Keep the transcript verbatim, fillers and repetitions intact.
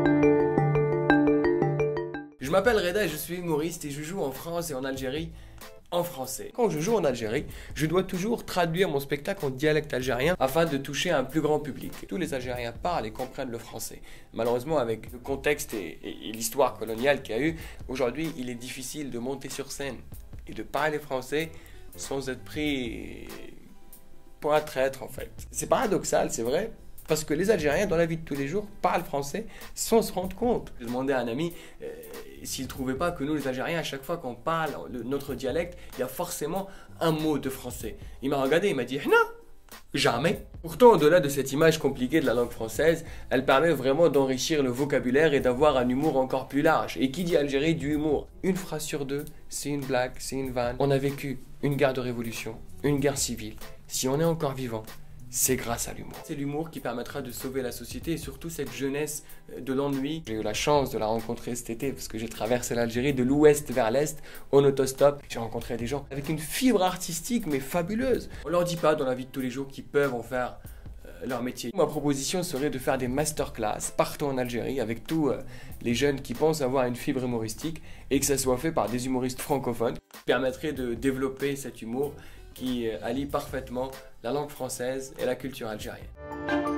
Je m'appelle Reda, je suis humoriste et je joue en France et en Algérie en français. Quand je joue en Algérie, je dois toujours traduire mon spectacle en dialecte algérien afin de toucher un plus grand public. Tous les Algériens parlent et comprennent le français. Malheureusement, avec le contexte et, et, et l'histoire coloniale qu'il y a eu, aujourd'hui, il est difficile de monter sur scène et de parler français sans être pris pour un traître en fait. C'est paradoxal, c'est vrai. Parce que les Algériens, dans la vie de tous les jours, parlent français sans se rendre compte. J'ai demandé à un ami euh, s'il ne trouvait pas que nous, les Algériens, à chaque fois qu'on parle le, notre dialecte, il y a forcément un mot de français. Il m'a regardé, il m'a dit « Non, jamais ». Pourtant, au-delà de cette image compliquée de la langue française, elle permet vraiment d'enrichir le vocabulaire et d'avoir un humour encore plus large. Et qui dit Algérie dit humour. Une phrase sur deux, c'est une blague, c'est une vanne. On a vécu une guerre de révolution, une guerre civile. Si on est encore vivant, c'est grâce à l'humour. C'est l'humour qui permettra de sauver la société et surtout cette jeunesse de l'ennui. J'ai eu la chance de la rencontrer cet été parce que j'ai traversé l'Algérie de l'ouest vers l'est en autostop. J'ai rencontré des gens avec une fibre artistique mais fabuleuse. On leur dit pas dans la vie de tous les jours qu'ils peuvent en faire euh, leur métier. Ma proposition serait de faire des masterclass partout en Algérie avec tous euh, les jeunes qui pensent avoir une fibre humoristique et que ça soit fait par des humoristes francophones. Ça permettrait de développer cet humour qui allie parfaitement la langue française et la culture algérienne.